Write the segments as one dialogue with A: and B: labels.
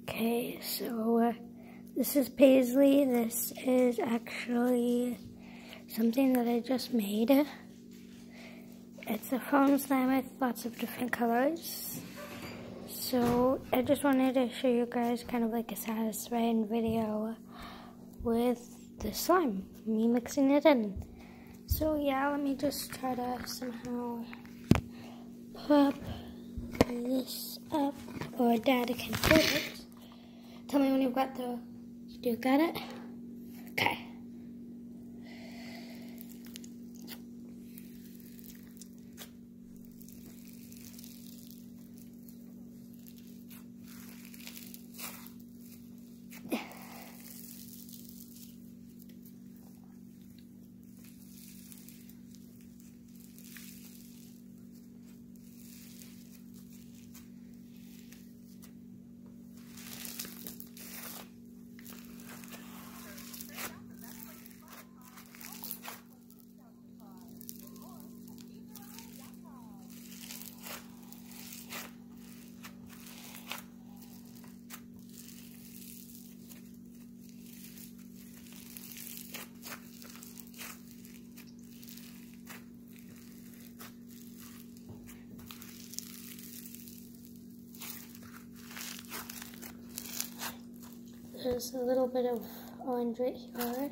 A: Okay, so this is Paisley. This is actually something that I just made. It's a foam slime with lots of different colors. So I just wanted to show you guys kind of like a satisfying video with the slime, me mixing it in. So yeah, let me just try to somehow pop this up, or Dad can hold it. Tell me when you've got the, you got it? Okay. There's a little bit of orange right here.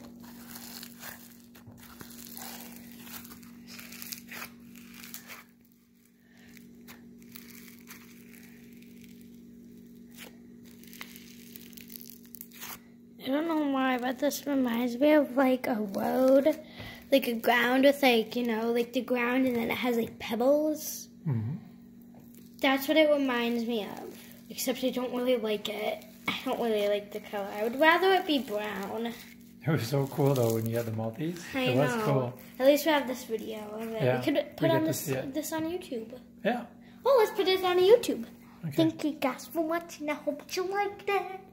A: I don't know why, but this reminds me of like a road, like a ground with like, you know, like the ground and then it has like pebbles. Mm-hmm. That's what it reminds me of, except I don't really like it. I don't really like the color. I would rather it be brown.
B: It was so cool though when you had the Maltese.
A: I know. It was cool. At least we have this video of it.
B: Yeah,
A: we could put on this on YouTube.
B: Yeah.
A: Oh, let's put it on YouTube.
B: Okay.
A: Thank you guys for watching. I hope you liked it.